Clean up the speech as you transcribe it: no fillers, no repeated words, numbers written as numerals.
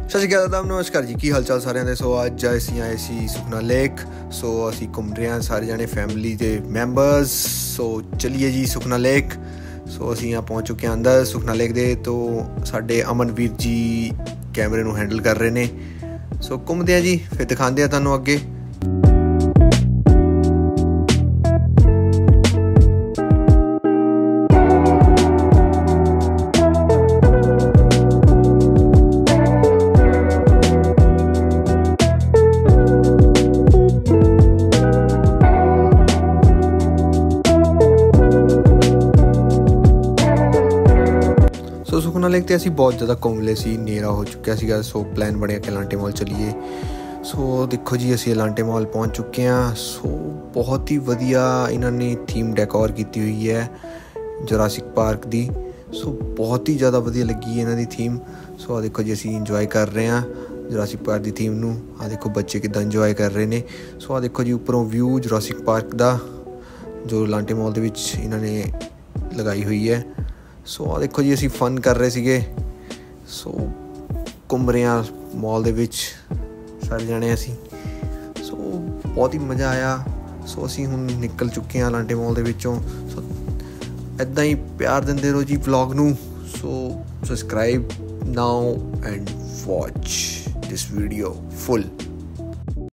ਸਤਿ ਸ਼੍ਰੀ ਅਕਾਲ ਆਦਾਬ ਨਮਸਕਾਰ ਜੀ, ਕੀ ਹਾਲ ਚਾਲ ਸਾਰਿਆਂ ਦੇ। ਸੋ ਅੱਜ ਅਸੀਂ ਆਏ ਸੀ ਸੁਖਨਾ ਲੇਕ। ਸੋ ਅਸੀਂ ਘੁੰਮ ਰਹੇ ਹਾਂ ਸਾਰੇ ਜਾਣੇ ਫੈਮਿਲੀ ਦੇ ਮੈਂਬਰਸ। ਸੋ ਚਲੀਏ ਜੀ ਸੁਖਨਾ ਲੇਕ। ਸੋ ਅਸੀਂ यहाँ ਪਹੁੰਚ ਚੁੱਕੇ ਹਾਂ ਅੰਦਰ ਸੁਖਨਾ ਲੇਕ ਦੇ। ਤੋ ਸਾਡੇ ਅਮਨਵੀਰ ਜੀ ਕੈਮਰੇ ਨੂੰ ਹੈਂਡਲ ਕਰ ਰਹੇ ਨੇ। ਸੋ ਘੁੰਮਦੇ ਹਾਂ ਜੀ, ਫਿਰ ਦਿਖਾਉਂਦੇ ਹਾਂ ਤੁਹਾਨੂੰ ਅੱਗੇ। ਸੋ ਸੁਖਨਾ ਲੇਕ 'ਤੇ ਅਸੀਂ ਬਹੁਤ ਜ਼ਿਆਦਾ ਘੁੰਮ ਲਏ ਸੀ, ਹਨੇਰਾ ਹੋ ਚੁੱਕਿਆ ਸੀਗਾ। ਸੋ ਪਲਾਨ ਬਣਿਆ ਕਿ ਐਲਾਂਟੇ ਮਾਲ ਚਲੀਏ। ਸੋ ਦੇਖੋ ਜੀ, ਅਸੀਂ ਐਲਾਂਟੇ ਮਾਲ ਪਹੁੰਚ ਚੁੱਕੇ ਹਾਂ। ਸੋ ਬਹੁਤ ਹੀ ਵਧੀਆ ਇਹਨਾਂ ਨੇ ਥੀਮ ਡੈਕੋਰ ਕੀਤੀ ਹੋਈ ਹੈ ਜੁਰਾਸਿਕ ਪਾਰਕ ਦੀ। ਸੋ ਬਹੁਤ ਹੀ ਜ਼ਿਆਦਾ ਵਧੀਆ ਲੱਗੀ ਇਹਨਾਂ ਦੀ ਥੀਮ। ਸੋ ਆਹ ਦੇਖੋ ਜੀ, ਅਸੀਂ ਇੰਜੋਏ ਕਰ ਰਹੇ ਹਾਂ ਜੁਰਾਸਿਕ ਪਾਰਕ ਦੀ ਥੀਮ ਨੂੰ। ਆਹ ਦੇਖੋ ਬੱਚੇ ਕਿੱਦਾਂ ਇੰਜੋਏ ਕਰ ਰਹੇ ਨੇ। ਸੋ ਆਹ ਦੇਖੋ ਜੀ, ਉੱਪਰੋਂ ਵਿਊ ਜੁਰਾਸਿਕ ਪਾਰਕ ਦਾ ਜੋ ਐਲਾਂਟੇ ਮਾਲ ਦੇ ਵਿੱਚ ਇਹਨਾਂ ਨੇ ਲਗਾਈ ਹੋਈ ਹੈ। ਸੋ ਆਹ ਦੇਖੋ ਜੀ, ਅਸੀਂ ਫਨ ਕਰ ਰਹੇ ਸੀਗੇ। ਸੋ ਘੁੰਮ ਰਹੇ ਹਾਂ ਮਾਲ ਦੇ ਵਿੱਚ ਸਾਰੇ ਜਾਣੇ ਅਸੀਂ। ਸੋ ਬਹੁਤ ਹੀ ਮਜ਼ਾ ਆਇਆ। ਸੋ ਅਸੀਂ ਹੁਣ ਨਿਕਲ ਚੁੱਕੇ ਹਾਂ ਐਲਾਂਟੇ ਮਾਲ ਦੇ ਵਿੱਚੋਂ। ਸੋ ਇੱਦਾਂ ਹੀ ਪਿਆਰ ਦਿੰਦੇ ਰਹੋ ਜੀ ਵਲੌਗ ਨੂੰ। So subscribe now and watch this video full.